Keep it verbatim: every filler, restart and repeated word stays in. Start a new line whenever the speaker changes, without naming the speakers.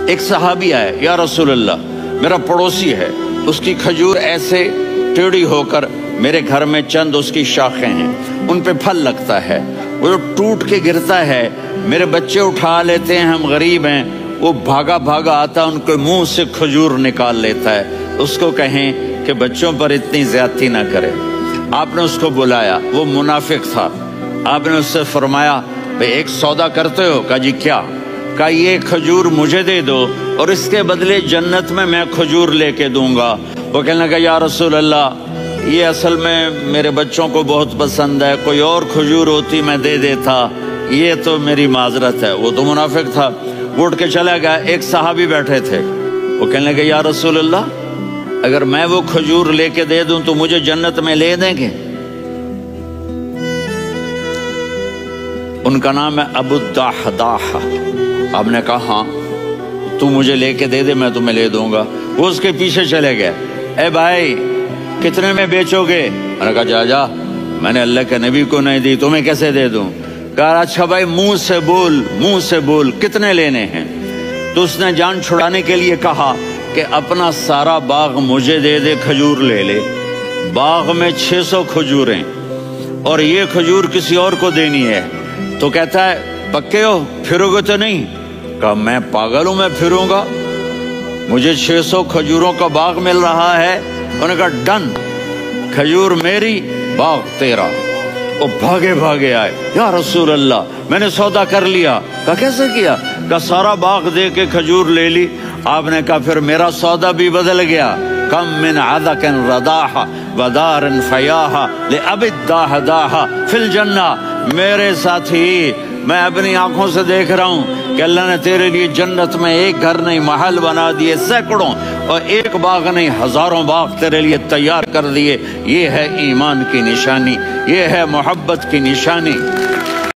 ایک صحابی آئے، یا رسول اللہ میرا پڑوسی ہے، اس کی کھجور ایسے ٹیڑھی ہو کر میرے گھر میں چند اس کی شاخیں ہیں، ان پہ پھل لگتا ہے، وہ جو ٹوٹ کے گرتا ہے میرے بچے اٹھا لیتے ہیں، ہم غریب ہیں، وہ بھاگا بھاگا آتا ان کے منہ سے کھجور نکال لیتا ہے، اس کو کہیں کہ بچوں پر اتنی زیادتی نہ کرے۔ آپ نے اس کو بلایا، وہ منافق تھا، آپ نے اس سے فرمایا بھئی ایک سودا کرتے ہو؟ کہا جی کیا؟ کہا یہ کھجور مجھے دے دو اور اس کے بدلے جنت میں میں کھجور لے کے دوں گا۔ وہ کہنے لگا یا رسول اللہ یہ اصل میں میرے بچوں کو بہت پسند ہے، کوئی اور کھجور ہوتی میں دے دیتا، یہ تو میری معذرت ہے۔ وہ تو منافق تھا، وہ اٹھ کے چلا گیا۔ ایک صحابی بیٹھے تھے، وہ کہنے لگے یا رسول اللہ اگر میں وہ کھجور لے کے دے دوں تو مجھے جنت میں لے دیں گے؟ ان کا نام ہے ابو الدحداح۔ آپ نے کہا ہاں تو مجھے لے کے دے دے میں تمہیں لے دوں گا۔ وہ اس کے پیچھے چلے گئے، اے بھائی کتنے میں بیچو گے؟ میں نے کہا جا جا میں نے اللہ کے نبی کو نہیں دی، تمہیں کیسے دے دوں؟ کہا اچھا بھائی منہ سے بول، منہ سے بول کتنے لینے ہیں؟ تو اس نے جان چھڑانے کے لیے کہا کہ اپنا سارا باغ مجھے دے دے، کھجور لے لے۔ باغ میں چھ سو کھجوریں اور یہ کھجور کسی اور کو دینی ہے۔ تو کہتا ہے پکے ہو، پھرو گے تو نہیں؟ کہا میں پاگل ہوں، میں پھروں گا؟ مجھے چھ سو کھجوروں کا باغ مل رہا ہے۔ انہوں نے کہا ڈن، کھجور میری باغ تیرا۔ وہ بھاگے بھاگے آئے، یا رسول اللہ میں نے سودا کر لیا۔ کہا کیسے کیا؟ کہا سارا باغ دے کے کھجور لے لی۔ آپ نے کہا پھر میرا سودا بھی بدل گیا۔ کم من عدق رداح ودار فیاح لأبی الدحداح فی الجنہ۔ میرے ساتھی میں اپنی آنکھوں سے دیکھ رہا ہوں کہ اللہ نے تیرے لیے جنت میں ایک گھر نہیں محل بنا دیے سینکڑوں، اور ایک باغ نہیں ہزاروں باغ تیرے لیے تیار کر دیے۔ یہ ہے ایمان کی نشانی، یہ ہے محبت کی نشانی۔